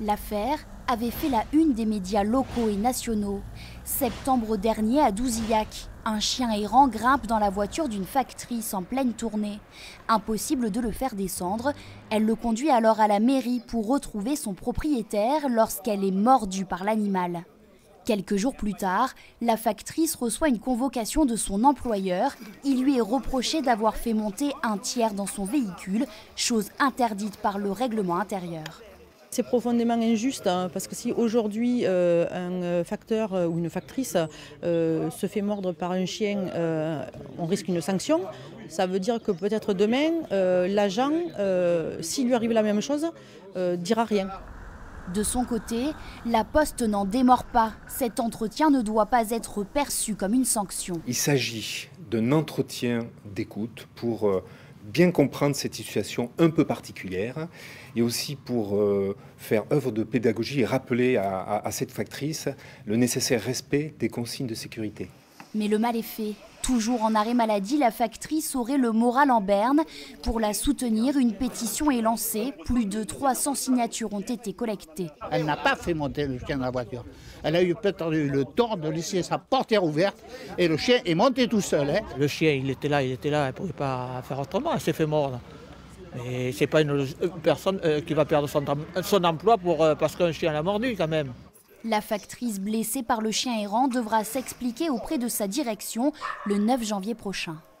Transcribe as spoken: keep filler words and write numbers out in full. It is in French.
L'affaire avait fait la une des médias locaux et nationaux. Septembre dernier à Douzillac, un chien errant grimpe dans la voiture d'une factrice en pleine tournée. Impossible de le faire descendre, elle le conduit alors à la mairie pour retrouver son propriétaire lorsqu'elle est mordue par l'animal. Quelques jours plus tard, la factrice reçoit une convocation de son employeur. Il lui est reproché d'avoir fait monter un tiers dans son véhicule, chose interdite par le règlement intérieur. C'est profondément injuste hein, parce que si aujourd'hui euh, un facteur euh, ou une factrice euh, se fait mordre par un chien, euh, on risque une sanction. Ça veut dire que peut-être demain, euh, l'agent, euh, s'il lui arrive la même chose, euh, dira rien. De son côté, la Poste n'en démord pas. Cet entretien ne doit pas être perçu comme une sanction. Il s'agit d'un entretien d'écoute pour euh, bien comprendre cette situation un peu particulière et aussi pour euh, faire œuvre de pédagogie et rappeler à, à, à cette factrice le nécessaire respect des consignes de sécurité. Mais le mal est fait. Toujours en arrêt maladie, la factrice aurait le moral en berne. Pour la soutenir, une pétition est lancée. Plus de trois cents signatures ont été collectées. Elle n'a pas fait monter le chien dans la voiture. Elle a eu peut-être eu le tort de laisser sa portière ouverte et le chien est monté tout seul. Hein. Le chien, il était là, il était là, elle ne pouvait pas faire autrement, elle s'est fait mordre. Mais ce n'est pas une personne qui va perdre son, son emploi pour, parce qu'un chien l'a mordu quand même. La factrice blessée par le chien errant devra s'expliquer auprès de sa direction le neuf janvier prochain.